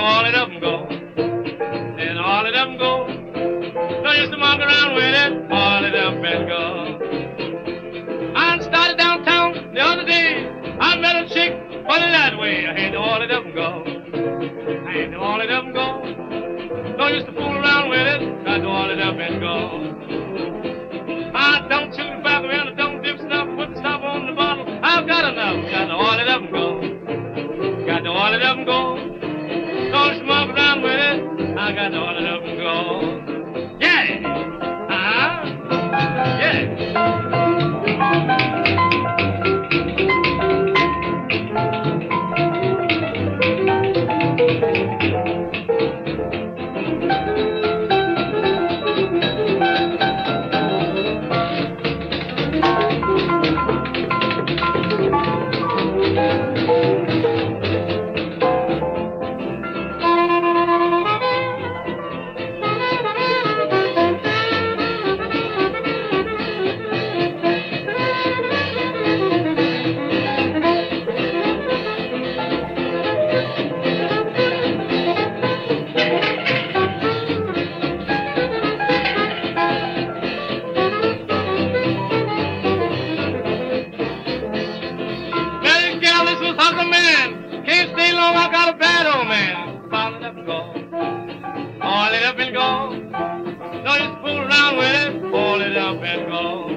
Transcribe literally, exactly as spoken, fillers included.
all it up and go. Then all it up and go. No use to monkey around with it, all it up and go. I started downtown the other day. I met a chick funny that way. I had to all it up and go. I had to all it up and go. No use to fool around with it. Got to all it up and go. I don't chew tobacco and I don't dip stuff. Put the stuff on the bottle. I've got enough. Got to all it up and go. Got to all it up and go. Don't smoke around with it. I got to all it up and go. Yeah. Uh-huh. Yeah. Can't stay long, I got a bad old man. All it up and go. All it up and go. No use to fool around with it. All it up and go.